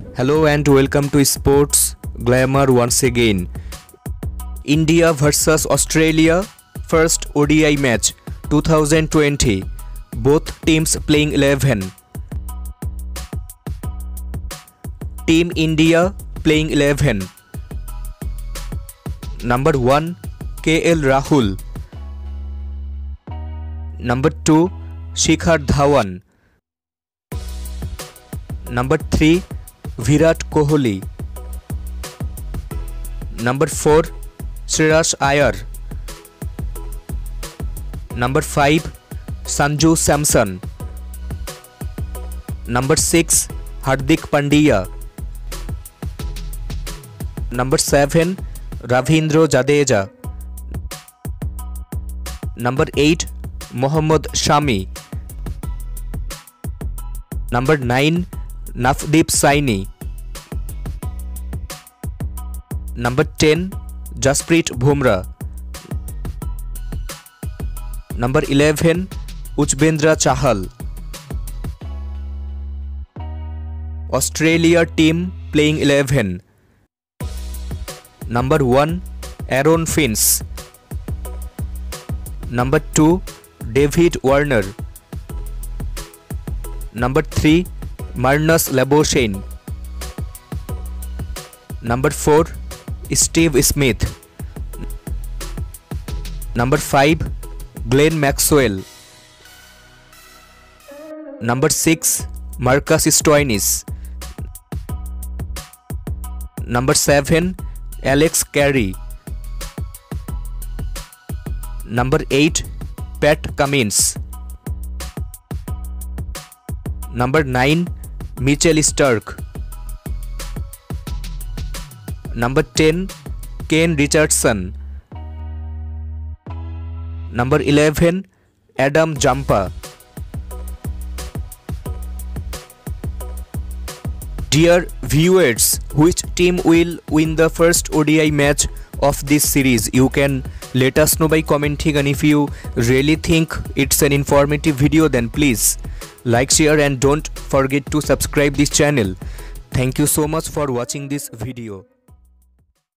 Hello and welcome to Sports Glamour once again. India versus Australia, first ODI match 2020. Both teams playing 11. Team India playing 11. Number 1 KL Rahul. Number 2 Shikhar Dhawan. Number 3 Virat Kohli. Number 4 Shreyas Iyer. Number 5 Sanju Samson. Number 6 Hardik Pandya. Number 7 Ravindra Jadeja. Number 8 Mohammad Shami. Number 9 Navdeep Saini. Number 10 Jasprit Bumrah. Number 11 Yuzvendra Chahal. Australia team playing 11. Number 1 Aaron Finch. Number 2 David Warner. Number 3 Marnus Labuschagne. Number 4 Steve Smith. Number 5 Glenn Maxwell. Number 6 Marcus Stoinis. Number 7 Alex Carey. Number 8 Pat Cummins. Number 9 Mitchell Starc. Number 10 Kane Richardson. Number 11 Adam Jampa. Dear viewers, which team will win the first ODI match of this series? You can let us know by commenting, and if you really think it's an informative video, then please like, share and don't forget to subscribe this channel. Thank you so much for watching this video.